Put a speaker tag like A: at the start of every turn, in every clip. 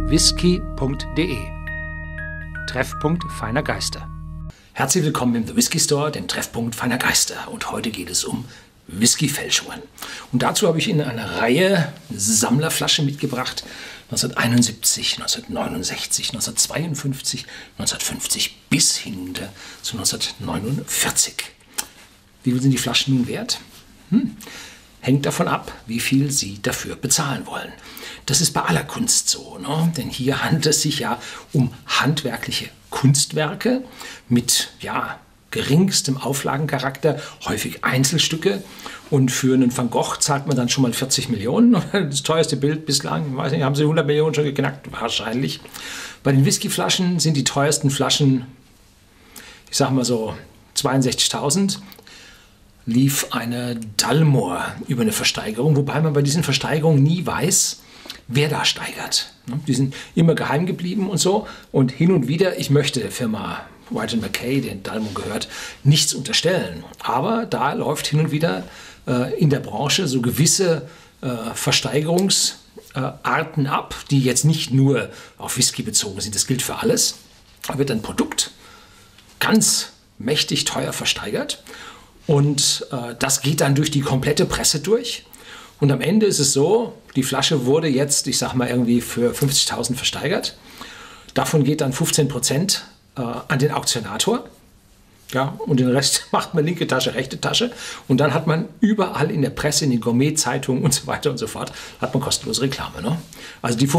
A: www.thewhisky.de. Treffpunkt feiner Geister. Herzlich willkommen im The Whisky Store, dem Treffpunkt feiner Geister. Und heute geht es um Whiskyfälschungen. Und dazu habe ich Ihnen eine Reihe Sammlerflaschen mitgebracht. 1971, 1969, 1952, 1950 bis hin zu 1949. Wie viel sind die Flaschen nun wert? Hängt davon ab, wie viel Sie dafür bezahlen wollen. Das ist bei aller Kunst so, ne? Denn hier handelt es sich ja um handwerkliche Kunstwerke mit geringstem Auflagencharakter, häufig Einzelstücke. Und für einen Van Gogh zahlt man dann schon mal 40 Millionen. Das teuerste Bild bislang, ich weiß nicht, haben Sie 100 Millionen schon geknackt? Wahrscheinlich. Bei den Whiskyflaschen sind die teuersten Flaschen, ich sage mal so 62.000. Lief eine Dalmor über eine Versteigerung, wobei man bei diesen Versteigerungen nie weiß, wer da steigert. Die sind immer geheim geblieben und so. Und hin und wieder, ich möchte der Firma White & Mackay, den Dalmor gehört, nichts unterstellen. Aber da läuft hin und wieder in der Branche so gewisse Versteigerungsarten ab, die jetzt nicht nur auf Whisky bezogen sind. Das gilt für alles. Da wird ein Produkt ganz mächtig teuer versteigert. Und das geht dann durch die komplette Presse durch. Und am Ende ist es so, die Flasche wurde jetzt, ich sag mal irgendwie für 50.000 versteigert. Davon geht dann 15% an den Auktionator. Ja, und den Rest macht man linke Tasche, rechte Tasche. Und dann hat man überall in der Presse, in den Gourmet-Zeitungen und so weiter und so fort, hat man kostenlose Reklame. Ne? Also die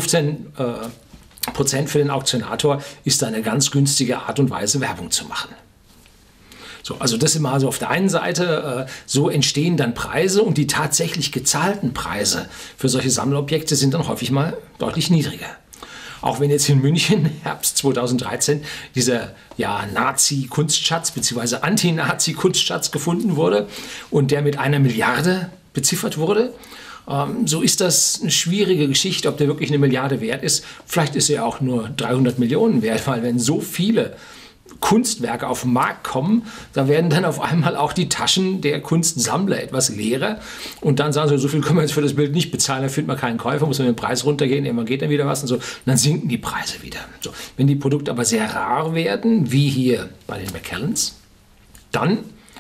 A: 15% für den Auktionator ist eine ganz günstige Art und Weise, Werbung zu machen. So, also das ist immer so auf der einen Seite, so entstehen dann Preise und die tatsächlich gezahlten Preise für solche Sammlerobjekte sind dann häufig mal deutlich niedriger. Auch wenn jetzt in München, Herbst 2013, dieser Nazi-Kunstschatz bzw. Anti-Nazi-Kunstschatz gefunden wurde und der mit 1 Milliarde beziffert wurde, so ist das eine schwierige Geschichte, ob der wirklich 1 Milliarde wert ist. Vielleicht ist er auch nur 300 Millionen wert, weil wenn so viele Kunstwerke auf den Markt kommen, da werden dann auf einmal auch die Taschen der Kunstsammler etwas leerer und dann sagen sie, so viel können wir jetzt für das Bild nicht bezahlen, da findet man keinen Käufer, muss man den Preis runtergehen, irgendwann geht dann wieder was und so, und dann sinken die Preise wieder. So, wenn die Produkte aber sehr rar werden, wie hier bei den Macallans, dann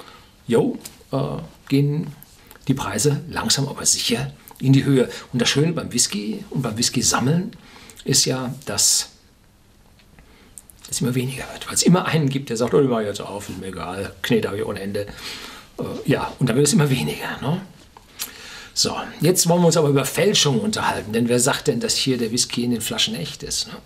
A: gehen die Preise langsam aber sicher in die Höhe. Und das Schöne beim Whisky und beim Whisky-Sammeln ist ja, dass es immer weniger wird, weil es immer einen gibt, der sagt, oh, ich mache jetzt auf, ist mir egal, Knete habe ich ohne Ende. Und dann wird es immer weniger. Ne? So, jetzt wollen wir uns aber über Fälschung unterhalten, denn wer sagt denn, dass hier der Whisky in den Flaschen echt ist? Ne?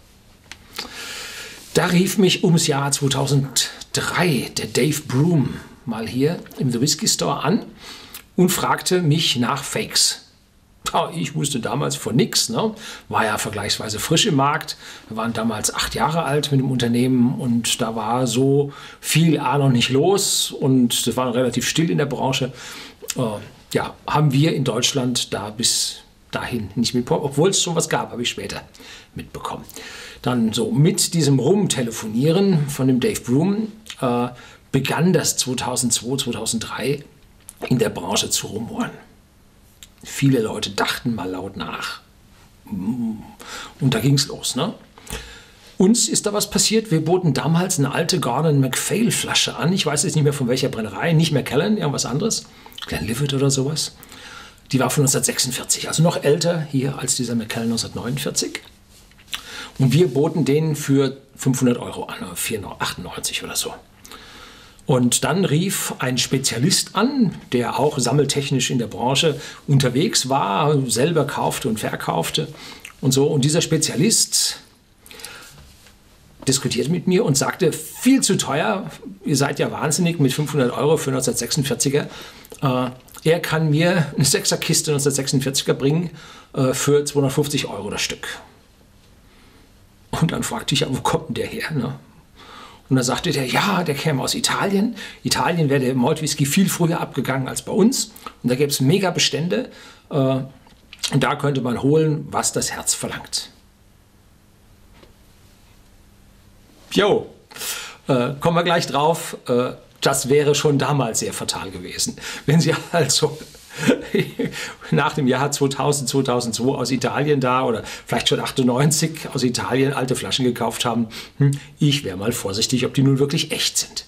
A: Da rief mich ums Jahr 2003 der Dave Broom mal hier im The Whisky Store an und fragte mich nach Fakes. Ich wusste damals von nichts, ne? War ja vergleichsweise frisch im Markt. Wir waren damals 8 Jahre alt mit dem Unternehmen und da war so viel noch nicht los und das war relativ still in der Branche. Haben wir in Deutschland da bis dahin nicht mitbekommen, obwohl es schon was gab, habe ich später mitbekommen. Dann so mit diesem Rumtelefonieren von dem Dave Broom begann das 2002, 2003 in der Branche zu rumoren. Viele Leute dachten mal laut nach. Und da ging es los. Ne? Uns ist da was passiert. Wir boten damals eine alte Gordon MacPhail Flasche an. Ich weiß jetzt nicht mehr von welcher Brennerei. Nicht Macallan, irgendwas anderes. Glenlivet oder sowas. Die war von 1946, also noch älter hier als dieser Macallan 1949. Und wir boten den für 500 € an, 498 oder so. Und dann rief ein Spezialist an, der auch sammeltechnisch in der Branche unterwegs war, selber kaufte und verkaufte und so. Und dieser Spezialist diskutierte mit mir und sagte, viel zu teuer, ihr seid ja wahnsinnig mit 500 € für 1946er. Er kann mir eine 6er-Kiste 1946er bringen für 250 € das Stück. Und dann fragte ich, ja, wo kommt denn der her? Ne? Und dann sagte der, ja, der käme aus Italien. Italien wäre der Maltwhisky viel früher abgegangen als bei uns. Und da gäbe es mega Bestände. Und da könnte man holen, was das Herz verlangt. Kommen wir gleich drauf. Das wäre schon damals sehr fatal gewesen. Wenn Sie also nach dem Jahr 2000, 2002 aus Italien da oder vielleicht schon 98 aus Italien alte Flaschen gekauft haben. Ich wäre mal vorsichtig, ob die nun wirklich echt sind.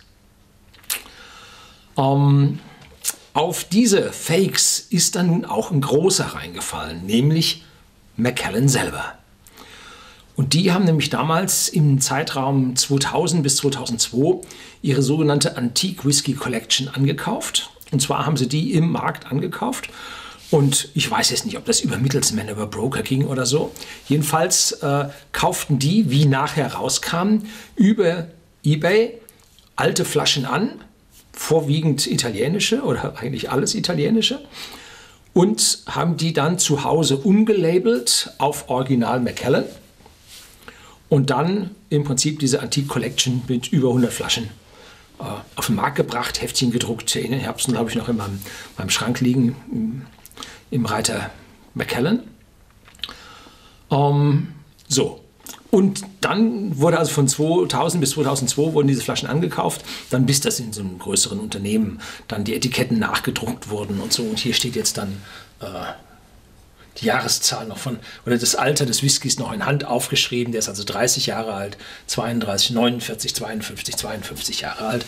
A: Auf diese Fakes ist dann nun auch ein großer reingefallen, nämlich Macallan selber. Und die haben nämlich damals im Zeitraum 2000 bis 2002 ihre sogenannte Antique Whisky Collection angekauft. Und zwar haben sie die im Markt angekauft. Und ich weiß jetzt nicht, ob das über Mittelsmänner, über Broker ging oder so. Jedenfalls kauften die, wie nachher rauskam, über eBay alte Flaschen an, vorwiegend italienische oder eigentlich alles italienische, und haben die dann zu Hause umgelabelt auf Original Macallan und dann im Prinzip diese Antique Collection mit über 100 Flaschen auf den Markt gebracht, Heftchen gedruckt. In den Herbsten habe ich noch in meinem Schrank liegen, im Reiter Macallan. So. Und dann wurde also von 2000 bis 2002 wurden diese Flaschen angekauft, dann bis das in so einem größeren Unternehmen dann die Etiketten nachgedruckt wurden und so. Und hier steht jetzt dann die Jahreszahl noch von, oder das Alter des Whiskys noch in Hand aufgeschrieben. Der ist also 30 Jahre alt, 32, 49, 52 Jahre alt.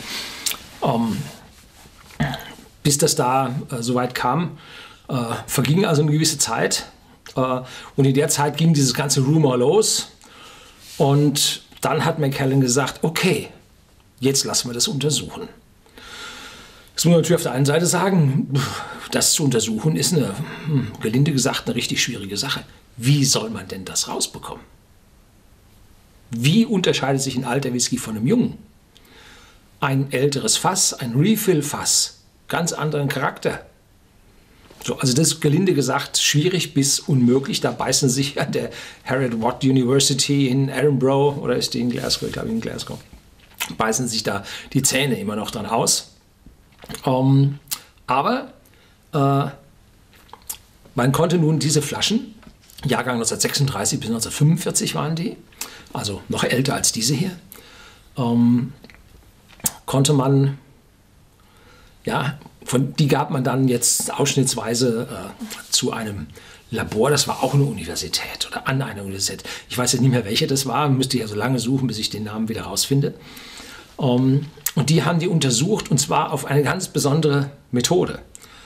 A: Bis das da soweit kam, verging also eine gewisse Zeit. Und in der Zeit ging dieses ganze Rumor los. Und dann hat Macallan gesagt, okay, jetzt lassen wir das untersuchen. Das muss man natürlich auf der einen Seite sagen, das zu untersuchen ist eine, gelinde gesagt, eine richtig schwierige Sache. Wie soll man denn das rausbekommen? Wie unterscheidet sich ein alter Whisky von einem jungen? Ein älteres Fass, ein Refill-Fass, ganz anderen Charakter. So, also das ist gelinde gesagt schwierig bis unmöglich. Da beißen sich an der Harriet Watt University in Edinburgh, oder ist die in Glasgow, ich glaube in Glasgow, beißen sich da die Zähne immer noch dran aus. Aber man konnte nun diese Flaschen, Jahrgang 1936 bis 1945 waren die, also noch älter als diese hier, konnte man, ja, die gab man dann jetzt ausschnittsweise zu einem Labor, das war auch eine Universität oder an einer Universität. Ich weiß jetzt nicht mehr, welche das war, müsste ich also lange suchen, bis ich den Namen wieder rausfinde. Und die haben die untersucht, und zwar auf eine ganz besondere Methode.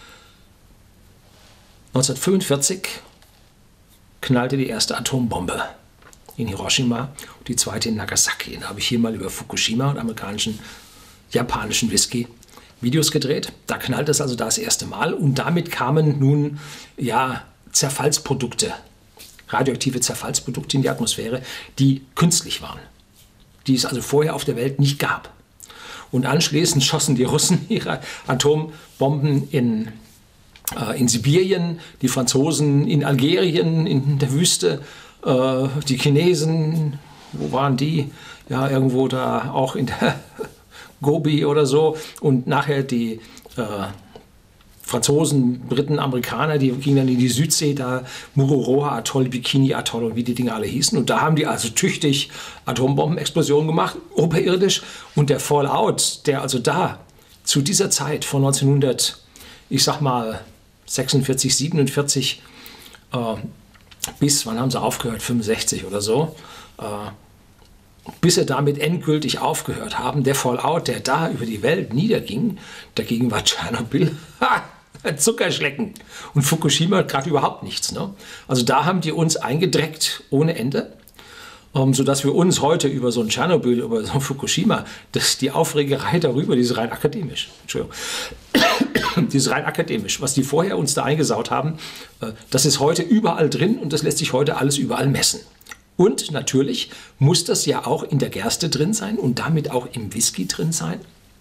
A: 1945 knallte die erste Atombombe in Hiroshima und die zweite in Nagasaki. Da habe ich hier mal über Fukushima und japanischen Whisky Videos gedreht. Da knallt es also das erste Mal und damit kamen nun ja Zerfallsprodukte, radioaktive Zerfallsprodukte in die Atmosphäre, die künstlich waren, die es also vorher auf der Welt nicht gab. Und anschließend schossen die Russen ihre Atombomben in Sibirien, die Franzosen in Algerien, in der Wüste, die Chinesen, wo waren die? Ja, irgendwo da auch in der Gobi oder so, und nachher die Franzosen, Briten, Amerikaner, die gingen dann in die Südsee, da Mururoa Atoll, Bikini Atoll und wie die Dinge alle hießen, und da haben die also tüchtig Atombombenexplosionen gemacht, oberirdisch, und der Fallout, der also da zu dieser Zeit von 1900, ich sag mal 46, 47 bis, wann haben sie aufgehört, 65 oder so, bis sie damit endgültig aufgehört haben, der Fallout, der da über die Welt niederging, dagegen war Tschernobyl ein Zuckerschlecken. Und Fukushima gerade überhaupt nichts. Ne? Also da haben die uns eingedreckt ohne Ende, sodass wir uns heute über so ein Tschernobyl, über so ein Fukushima, die Aufregerei darüber, die ist rein akademisch. Entschuldigung. Die ist rein akademisch. Was die vorher uns da eingesaut haben, das ist heute überall drin und das lässt sich heute alles überall messen. Und natürlich muss das ja auch in der Gerste drin sein und damit auch im Whisky drin sein,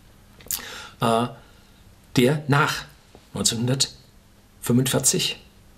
A: der nach 1945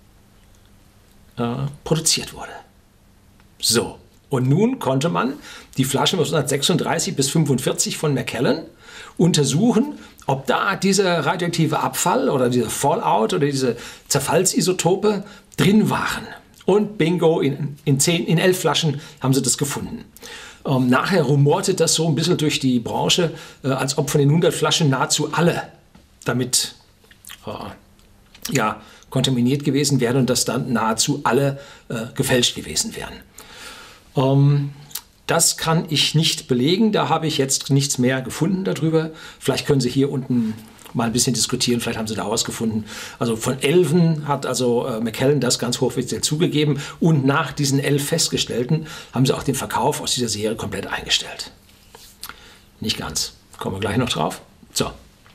A: produziert wurde. So, und nun konnte man die Flaschen von 1936 bis 1945 von Macallan untersuchen, ob da dieser radioaktive Abfall oder dieser Fallout oder diese Zerfallsisotope drin waren. Und bingo, in 11 Flaschen haben sie das gefunden. Nachher rumorte das so ein bisschen durch die Branche, als ob von den 100 Flaschen nahezu alle damit ja, kontaminiert gewesen wären und dass dann nahezu alle gefälscht gewesen wären. Das kann ich nicht belegen, da habe ich jetzt nichts mehr gefunden darüber. Vielleicht können Sie hier unten mal ein bisschen diskutieren, vielleicht haben Sie da was gefunden. Also von 11 hat also Macallan das ganz hochoffiziell zugegeben und nach diesen 11 festgestellten haben sie auch den Verkauf aus dieser Serie komplett eingestellt. Nicht ganz, kommen wir gleich noch drauf. So.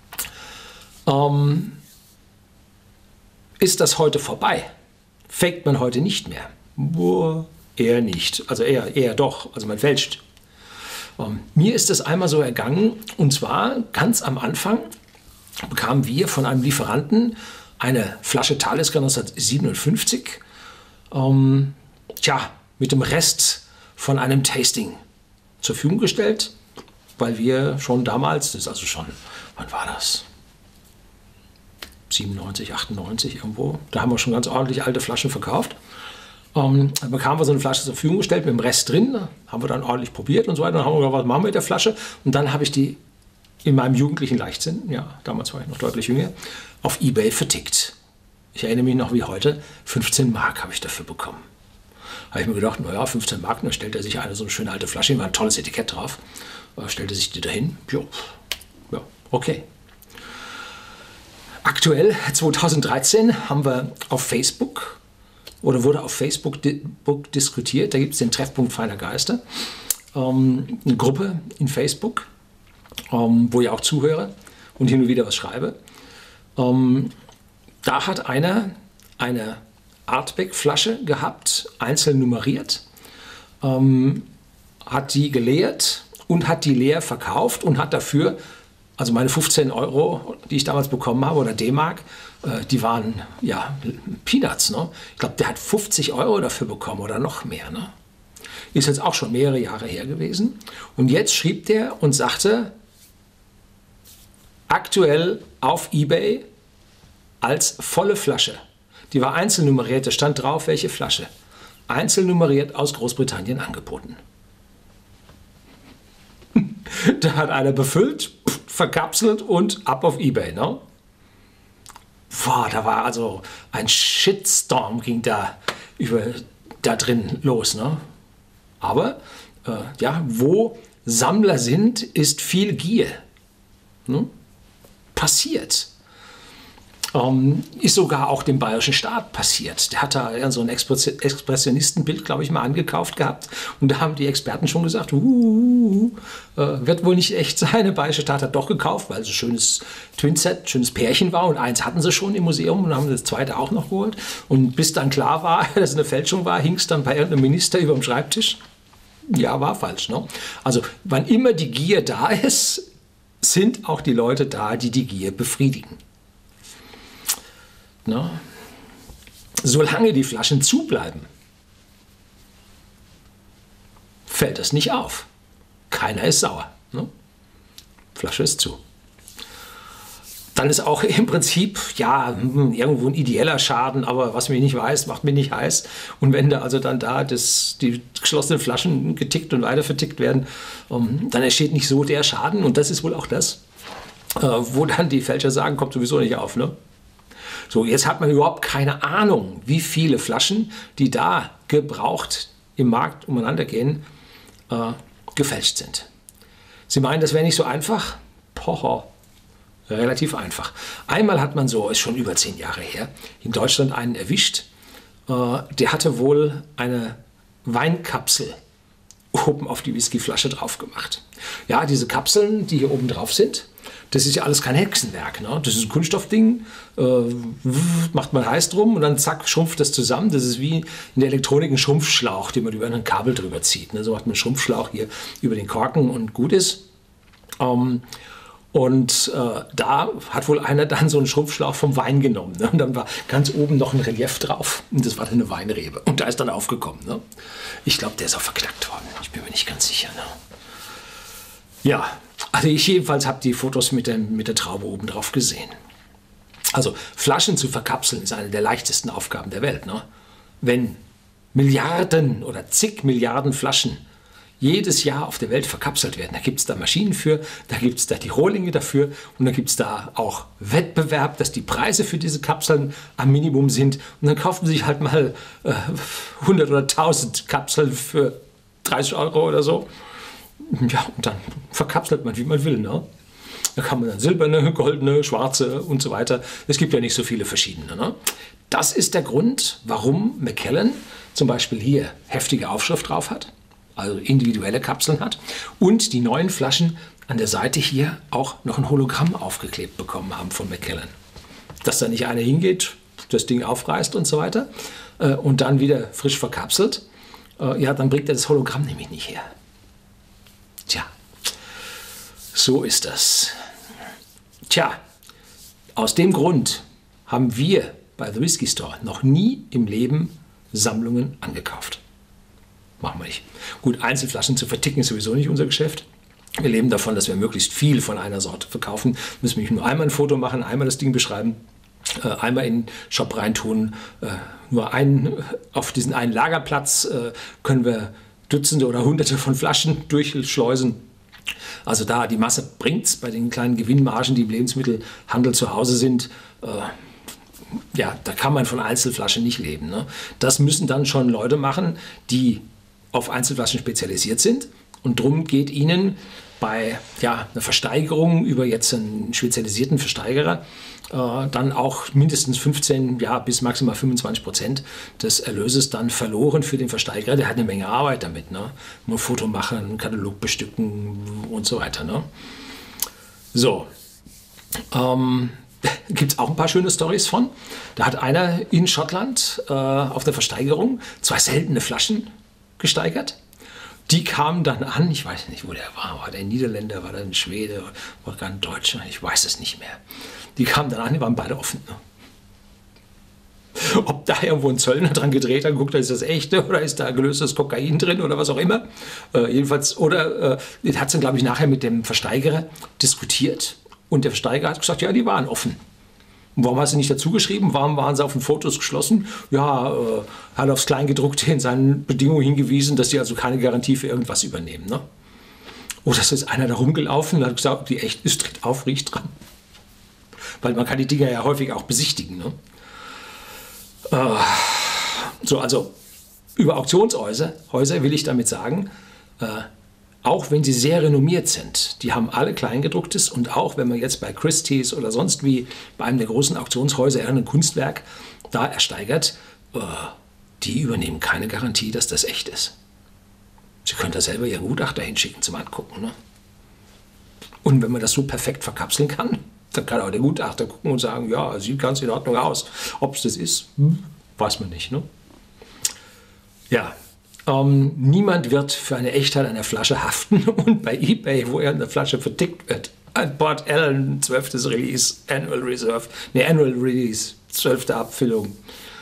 A: Ist das heute vorbei? Faked man heute nicht mehr? Boah, eher nicht, also eher doch, also man fälscht. Mir ist das einmal so ergangen und zwar ganz am Anfang bekamen wir von einem Lieferanten eine Flasche Talisker 1957, mit dem Rest von einem Tasting zur Verfügung gestellt, weil wir schon damals, das ist also schon, wann war das? 97, 98 irgendwo, da haben wir schon ganz ordentlich alte Flaschen verkauft. Dann bekamen wir so eine Flasche zur Verfügung gestellt mit dem Rest drin, haben wir dann ordentlich probiert und so weiter. Dann haben wir gesagt, was machen wir mit der Flasche? Und dann habe ich die in meinem jugendlichen Leichtsinn, ja, damals war ich noch deutlich jünger, auf eBay vertickt. Ich erinnere mich noch wie heute, 15 Mark habe ich dafür bekommen. Habe ich mir gedacht, naja, 15 Mark, dann stellt er sich eine so eine schöne alte Flasche, war ein tolles Etikett drauf, stellte sich die dahin, ja, okay. Aktuell, 2013, haben wir auf Facebook, oder wurde auf Facebook diskutiert, da gibt es den Treffpunkt Feiner Geister, eine Gruppe in Facebook, wo ich auch zuhöre und hin und wieder was schreibe. Da hat einer eine Artback-Flasche gehabt, einzeln nummeriert, hat die geleert und hat die leer verkauft und hat dafür, also meine 15 Euro, die ich damals bekommen habe, oder D-Mark, die waren ja Peanuts. Ne? Ich glaube, der hat 50 Euro dafür bekommen oder noch mehr. Ne? Ist jetzt auch schon mehrere Jahre her gewesen. Und jetzt schrieb der und sagte, aktuell auf eBay als volle Flasche. Die war einzeln nummeriert, da stand drauf, welche Flasche. Einzeln nummeriert aus Großbritannien angeboten. Da hat einer befüllt, verkapselt und ab auf eBay. Ne? Boah, da war also ein Shitstorm ging da drin los. Ne? Aber wo Sammler sind, ist viel Gier. Ne? Passiert. Ist sogar auch dem bayerischen Staat passiert. Der hat da so ein Expressionistenbild, glaube ich, mal angekauft gehabt. Und da haben die Experten schon gesagt, wird wohl nicht echt sein. Der bayerische Staat hat doch gekauft, weil es ein schönes Twinset, schönes Pärchen war. Und eins hatten sie schon im Museum und haben das zweite auch noch geholt. Und bis dann klar war, dass es eine Fälschung war, hing es dann bei irgendeinem Minister über dem Schreibtisch. Ja, war falsch. Ne? Also wann immer die Gier da ist, sind auch die Leute da, die die Gier befriedigen. Ne? Solange die Flaschen zubleiben, fällt das nicht auf. Keiner ist sauer. Ne? Flasche ist zu. Dann ist auch im Prinzip, ja, irgendwo ein ideeller Schaden, aber was mich nicht weiß, macht mich nicht heiß. Und wenn da also dann die geschlossenen Flaschen getickt und weiter vertickt werden, dann entsteht nicht so der Schaden. Und das ist wohl auch das, wo dann die Fälscher sagen, kommt sowieso nicht auf. Ne? So, jetzt hat man überhaupt keine Ahnung, wie viele Flaschen, die da gebraucht im Markt umeinander gehen, gefälscht sind. Sie meinen, das wäre nicht so einfach? Poho. Relativ einfach. Einmal hat man so, ist schon über 10 Jahre her, in Deutschland einen erwischt, der hatte wohl eine Weinkapsel oben auf die Whiskyflasche drauf gemacht. Ja, diese Kapseln, die hier oben drauf sind, das ist ja alles kein Hexenwerk. Ne? Das ist ein Kunststoffding, macht man heiß drum und dann zack, schrumpft das zusammen. Das ist wie in der Elektronik ein Schrumpfschlauch, den man über ein Kabel drüber zieht. Ne? So macht man einen Schrumpfschlauch hier über den Korken und gut ist. Da hat wohl einer dann so einen Schrumpfschlauch vom Wein genommen. Ne? Und dann war ganz oben noch ein Relief drauf. Und das war dann eine Weinrebe. Und da ist dann aufgekommen. Ne? Ich glaube, der ist auch verknackt worden. Ich bin mir nicht ganz sicher. Ne? Ja, also ich jedenfalls habe die Fotos mit der Traube oben drauf gesehen. Also Flaschen zu verkapseln ist eine der leichtesten Aufgaben der Welt. Ne? Wenn Milliarden oder zig Milliarden Flaschen jedes Jahr auf der Welt verkapselt werden. Da gibt es da Maschinen für, da gibt es da die Rohlinge dafür und dann gibt es da auch Wettbewerb, dass die Preise für diese Kapseln am Minimum sind. Und dann kaufen sie sich halt mal 100 oder 1000 Kapseln für 30 Euro oder so. Ja, und dann verkapselt man, wie man will. Ne? Da kann man dann silberne, goldene, schwarze und so weiter. Es gibt ja nicht so viele verschiedene. Ne? Das ist der Grund, warum Macallan zum Beispiel hier heftige Aufschrift drauf hat, also individuelle Kapseln hat und die neuen Flaschen an der Seite hier auch noch ein Hologramm aufgeklebt bekommen haben von Macallan. Dass da nicht einer hingeht, das Ding aufreißt und so weiter und dann wieder frisch verkapselt, ja, dann bringt er das Hologramm nämlich nicht her. Tja, so ist das. Tja, aus dem Grund haben wir bei The Whisky Store noch nie im Leben Sammlungen angekauft. Machen wir nicht. Gut, Einzelflaschen zu verticken ist sowieso nicht unser Geschäft. Wir leben davon, dass wir möglichst viel von einer Sorte verkaufen. Müssen wir nur einmal ein Foto machen, einmal das Ding beschreiben, einmal in den Shop reintun. Nur auf diesen einen Lagerplatz können wir Dutzende oder Hunderte von Flaschen durchschleusen. Also da die Masse bringt es bei den kleinen Gewinnmargen, die im Lebensmittelhandel zu Hause sind. Ja, da kann man von Einzelflaschen nicht leben. Ne? Das müssen dann schon Leute machen, die auf Einzelflaschen spezialisiert sind. Und darum geht ihnen bei einer Versteigerung über jetzt einen spezialisierten Versteigerer dann auch mindestens 15 bis maximal 25% des Erlöses dann verloren für den Versteigerer. Der hat eine Menge Arbeit damit. Ne? Nur Foto machen, einen Katalog bestücken und so weiter. Ne? So. Gibt es auch ein paar schöne Storys von. Da hat einer in Schottland auf der Versteigerung 2 seltene Flaschen gesteigert. Die kamen dann an, ich weiß nicht, wo der war der ein Niederländer, war der ein Schwede, war gar ein Deutscher, ich weiß es nicht mehr. Die kamen dann an, die waren beide offen. Ne? Ob da irgendwo ein Zöllner dran gedreht hat, guckt, ist das echte oder ist da gelöstes Kokain drin oder was auch immer. Jedenfalls, oder hat es dann, glaube ich, nachher mit dem Versteigerer diskutiert. Und der Versteiger hat gesagt, ja, die waren offen. Und warum hast du nicht dazu geschrieben? Warum waren sie auf den Fotos geschlossen? Ja, hat aufs Kleingedruckte in seinen Bedingungen hingewiesen, dass die also keine Garantie für irgendwas übernehmen. Ne? Oder ist jetzt einer da rumgelaufen und hat gesagt, die echt ist, tritt auf, riecht dran. Weil man kann die Dinger ja häufig auch besichtigen. Ne? So, also über Auktionshäuser will ich damit sagen, auch wenn sie sehr renommiert sind, die haben alle Kleingedrucktes und auch wenn man jetzt bei Christie's oder sonst wie bei einem der großen Auktionshäuser ein Kunstwerk da ersteigert, die übernehmen keine Garantie, dass das echt ist. Sie können da selber ihren Gutachter hinschicken zum Angucken. Ne? Und wenn man das so perfekt verkapseln kann, dann kann auch der Gutachter gucken und sagen, ja, sieht ganz in Ordnung aus. Ob es das ist, weiß man nicht. Ne? Ja. Niemand wird für eine Echtheit einer Flasche haften und bei eBay, wo eine Flasche vertickt wird, ein Port Allen, 12. Release, Annual Release, 12. Abfüllung.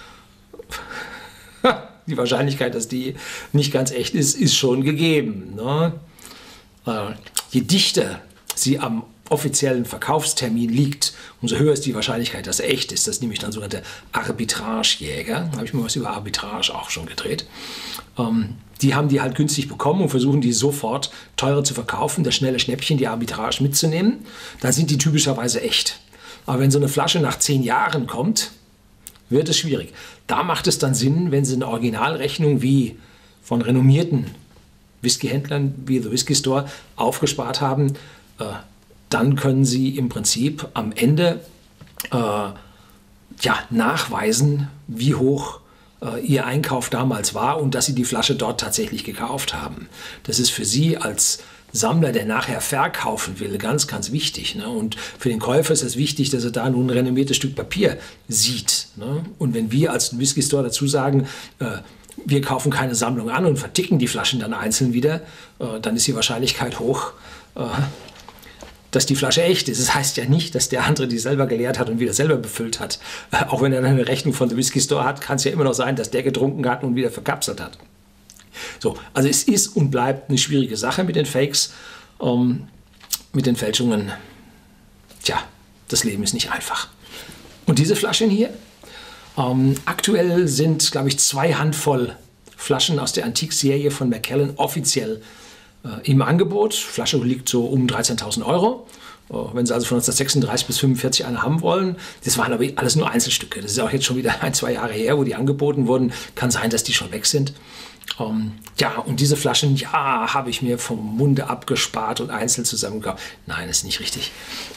A: Die Wahrscheinlichkeit, dass die nicht ganz echt ist, ist schon gegeben. Ne? Je dichter sie am offiziellen Verkaufstermin liegt, umso höher ist die Wahrscheinlichkeit, dass er echt ist. Das ist nämlich dann sogenannte Arbitragejäger. Da habe ich mal was über Arbitrage auch schon gedreht. Die haben die halt günstig bekommen und versuchen die sofort teurer zu verkaufen, das schnelle Schnäppchen, die Arbitrage mitzunehmen. Dann sind die typischerweise echt. Aber wenn so eine Flasche nach 10 Jahren kommt, wird es schwierig. Da macht es dann Sinn, wenn sie eine Originalrechnung wie von renommierten Whiskyhändlern wie The Whisky Store aufgespart haben, dann können Sie im Prinzip am Ende nachweisen, wie hoch Ihr Einkauf damals war und dass Sie die Flasche dort tatsächlich gekauft haben. Das ist für Sie als Sammler, der nachher verkaufen will, ganz, ganz wichtig. Ne? Und für den Käufer ist es wichtig, dass er da nun ein renommiertes Stück Papier sieht. Ne? Und wenn wir als Whisky Store dazu sagen, wir kaufen keine Sammlung an und verticken die Flaschen dann einzeln wieder, dann ist die Wahrscheinlichkeit hoch, dass die Flasche echt ist. Das heißt ja nicht, dass der andere die selber geleert hat und wieder selber befüllt hat. Auch wenn er dann eine Rechnung von The Whisky Store hat, kann es ja immer noch sein, dass der getrunken hat und wieder verkapselt hat. So, also es ist und bleibt eine schwierige Sache mit den Fakes, mit den Fälschungen. Tja, das Leben ist nicht einfach. Und diese Flaschen hier, aktuell sind, glaube ich, 2 Handvoll Flaschen aus der Antique-Serie von Macallan offiziell im Angebot. Flasche liegt so um 13.000 Euro. Wenn Sie also von 1936 bis 1945 eine haben wollen, das waren aber alles nur Einzelstücke. Das ist auch jetzt schon wieder 1-2 Jahre her, wo die angeboten wurden. Kann sein, dass die schon weg sind. Ja, und diese Flaschen, ja, habe ich mir vom Munde abgespart und einzeln zusammengekauft. Nein, ist nicht richtig.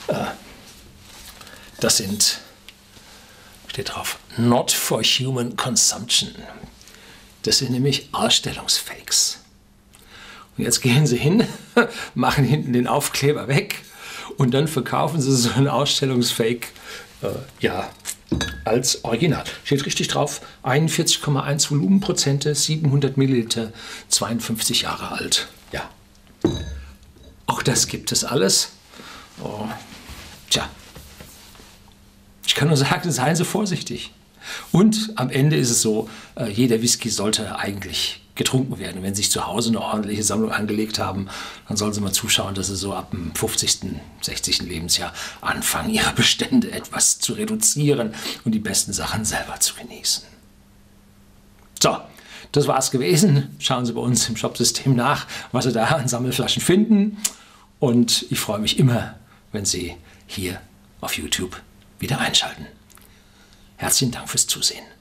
A: Das sind, steht drauf, not for human consumption. Das sind nämlich Ausstellungsfakes. Und jetzt gehen Sie hin, machen hinten den Aufkleber weg und dann verkaufen Sie so einen Ausstellungsfake ja, als Original. Steht richtig drauf, 41,1 Volumenprozente, 700 Milliliter, 52 Jahre alt. Ja, auch das gibt es alles. Tja, ich kann nur sagen, seien Sie vorsichtig. Und am Ende ist es so, jeder Whisky sollte eigentlich getrunken werden. Wenn Sie sich zu Hause eine ordentliche Sammlung angelegt haben, dann sollen Sie mal zuschauen, dass Sie so ab dem 50., 60. Lebensjahr anfangen, Ihre Bestände etwas zu reduzieren und die besten Sachen selber zu genießen. So, das war es gewesen. Schauen Sie bei uns im Shopsystem nach, was Sie da an Sammelflaschen finden. Und ich freue mich immer, wenn Sie hier auf YouTube wieder einschalten. Herzlichen Dank fürs Zusehen.